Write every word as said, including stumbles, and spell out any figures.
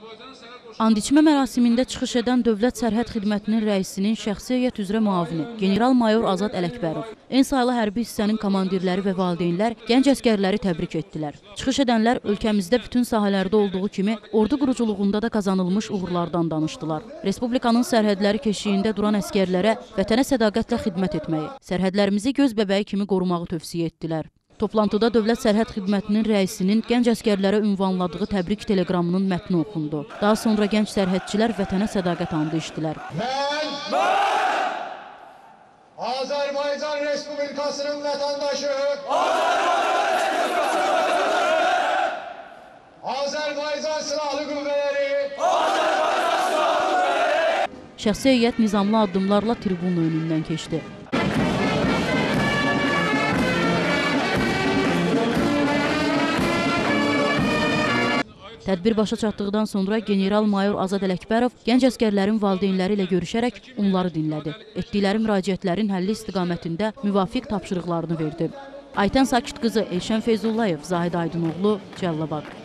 And içmə mərasimində çıxış edən Dövlət Sərhəd Xidmətinin rəisinin şəxsi heyət üzrə müavini general-mayor Azad Ələkbərov, en saylı hərbi hissənin komandirləri və valideynlər gənc əskərləri təbrik etdilər. Çıxış edənlər ölkəmizdə bütün sahələrdə olduğu kimi ordu quruculuğunda da qazanılmış uğurlardan danışdılar. Respublikanın sərhədləri keşiyində duran əskərlərə vətənə sədaqətlə xidmət etməyi, sərhədlərimizi göz bəbəyi kimi qorumağı tövsiyə etdilər. Toplantıda Dövlət Sərhəd Xidmətinin rəisinin gənc əskərlərə ünvanladığı təbrik teleqramının mətni oxundu. Daha sonra gənc sərhədçilər vətənə sədaqət andı içdilər. Mən, Azərbaycan Respublikasının vətəndaşı, Azərbaycan Silahlı Qüvvələri, şəxsi heyət nizamlı addımlarla tribunun önündən keçdi. Tədbir başa çatdıqdan sonra general-mayor Azad Ələkbərov gənc əskərlərin valideynləri ilə görüşərək onları dinlədi. Etdikləri müraciətlərin həlli istiqamətində müvafiq tapşırıqlarını verdi. Aytən Sakit qızı Elşən Feyzullayev, Zahid Aydınoğlu, Cəllabad.